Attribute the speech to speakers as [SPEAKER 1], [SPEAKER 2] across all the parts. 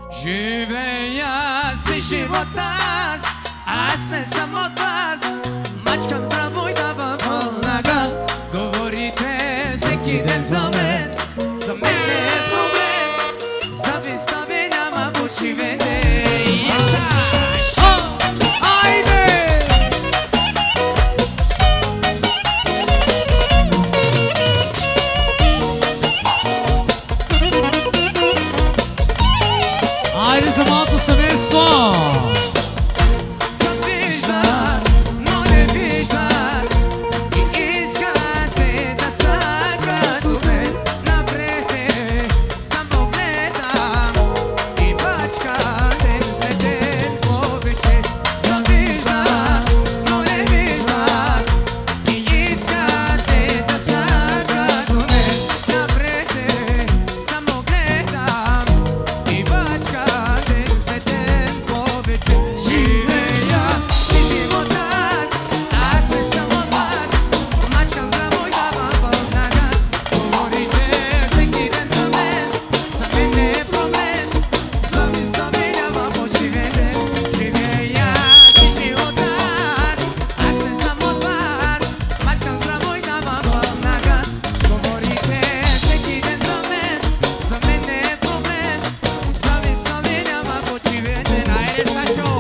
[SPEAKER 1] Живея си живота аз не съм от вас. Мачкам здраво и давам пълна газ. Говорите всеки ден за мен. За мен не е проблем. Завистта ви няма почивете.
[SPEAKER 2] Айде за малко семейство!
[SPEAKER 1] Завиждат, но не виждат и искате да са като мен. Напред само гледам и бачкате след ден повече. Завиждат, но не виждат и искате да са като мен. Напред само гледам и бачкате след ден повече. Живея си живота аз не съм от вас. Мачкам здраво и давам пълна газ. Говорите всеки ден за мен. За мен не е проблем. Завистта ви няма почивете. Живея си живота аз не съм от вас. Мачкам здраво и давам пълна газ. Говорите всеки ден за мен. За мен не е проблем. Завистта ви няма почивете. Айде, Сашо!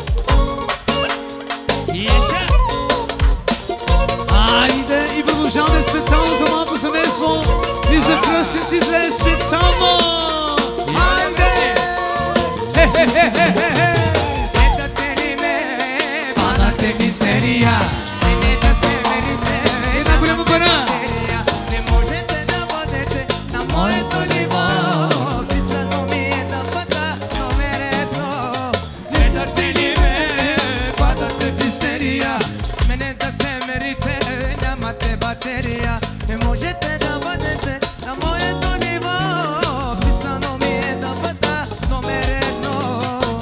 [SPEAKER 2] Айде и продължаваме специално за малко семейство и за кръстниците специално! Айде! Хе-хе-хе-хе-хе!
[SPEAKER 1] Гледате ли ме, падате в истерия. Сменете се верите.
[SPEAKER 2] Една голяма пара!
[SPEAKER 1] Не можете да бъдете на моето ниво. Писано ми е да бъда номер едно. Гледате ли ме, падате в истерия. Сменете се мерите, нямате батерия. Не можете да бъдете на моето ниво. Писано ми е да бъда номер едно.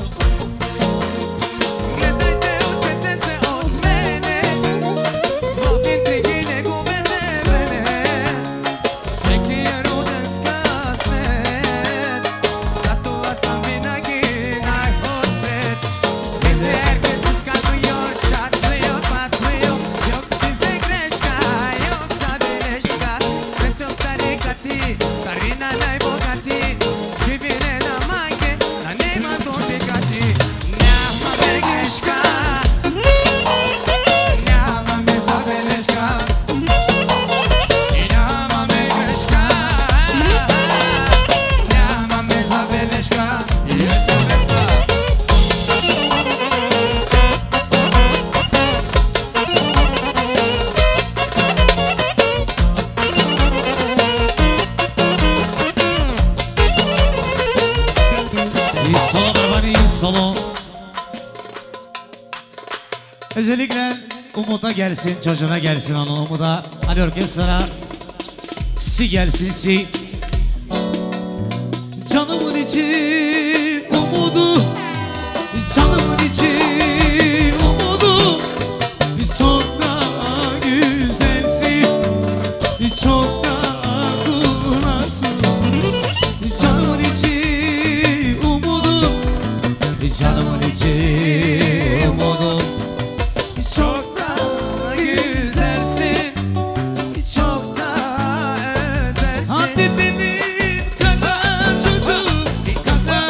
[SPEAKER 1] Гледайте, учете се от мене. В интриги не губете време. Всеки е роден с късмет. Затова съм винаги най-отпред. Езерке с като йорчат, твоят път, твоят. Йок ти сте грешка, йок забележка. Весел тарика ти, старина най-богати. Живине на майке, на нема додикати. Нямаме грешка, нямаме забележка. И нямаме грешка, нямаме забележка. И е забележка.
[SPEAKER 2] И соло, барабани, и solo. Özellikle Umut'a gelsin, çocuğuna gelsin onu Umut'a. Hadi orkestra. Si gelsin, si. Canımın içi umudu, canımın içi umudu. Çok daha güzelsin, çok daha kulağısın. Canımın içi umudu, canımın içi umudu.
[SPEAKER 1] Çok daha güzelsin, çok daha özelsin.
[SPEAKER 2] Hadi benim kadar çocuk, kadar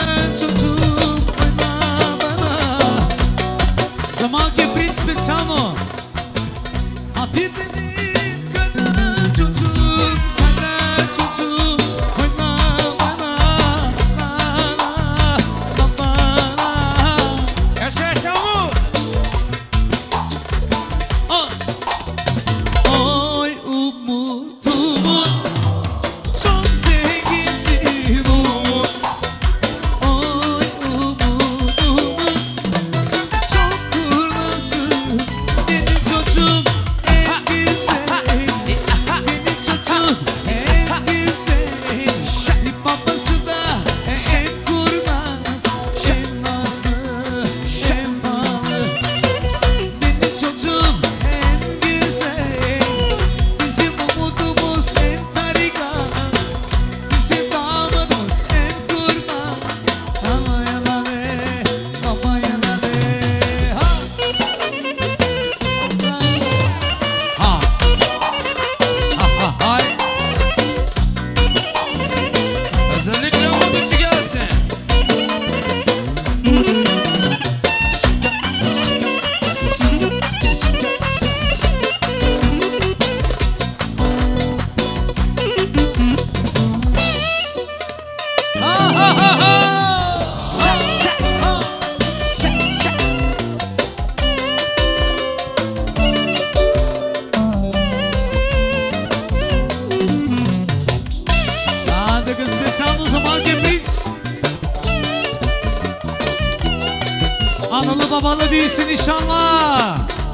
[SPEAKER 2] Analı babalı büyüsün inşallah.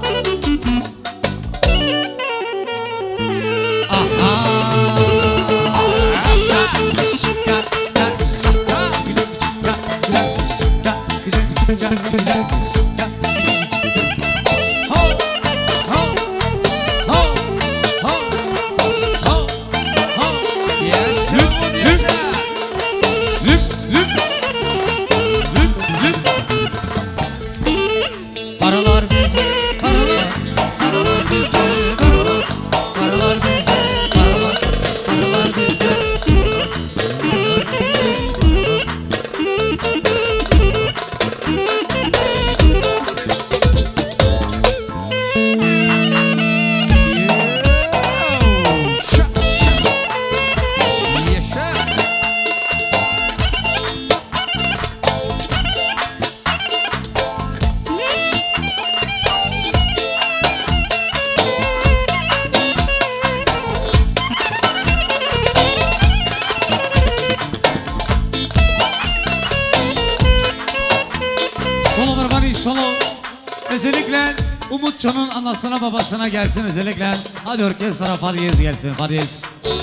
[SPEAKER 2] Aha. Paralar bize, paralar, paralar bize, paralar, paralar bize, paralar, paralar bize. Solo var bari solo. Özellikle Umutcan'ın anasına babasına gelsin özellikle. Hadi orkestra Faryez gelsin Faryez.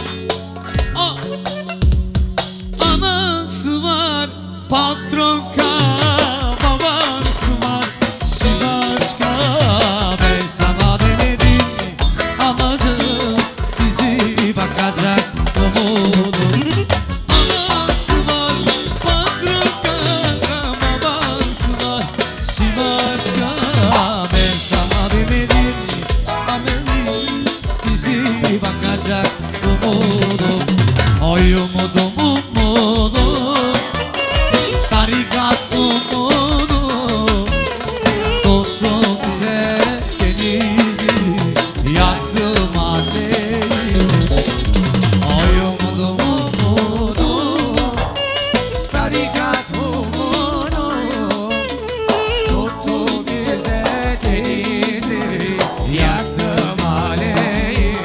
[SPEAKER 2] Anası var patronka, babası var Sivaçka. Ben sana demedim amacım bizi bakacak umudum. Anası var patronka, babası var Sivaçka. Ben sana demedim amelim bizi bakacak umudum. Oy umudum umudum, tarikat umudum. Tuttum bize denizi, yaktım aleyhi. Oy umudum umudum,
[SPEAKER 1] Tarikat umudum, tuttu bize denizi, yaktım aleyhi.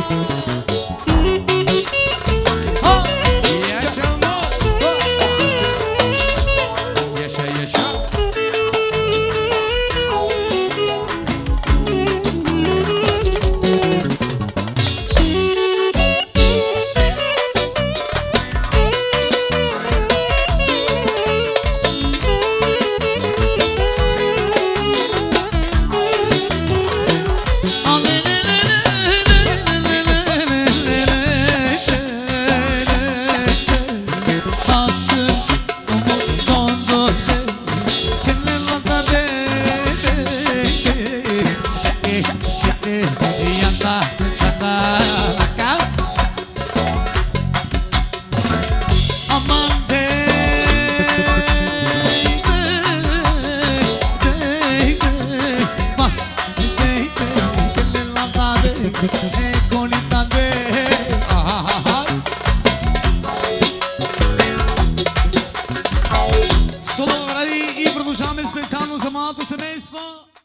[SPEAKER 1] Yaşamaz, yaşa yaşa.
[SPEAKER 2] Solo ora e produciamo speciale, siamo alto semestre.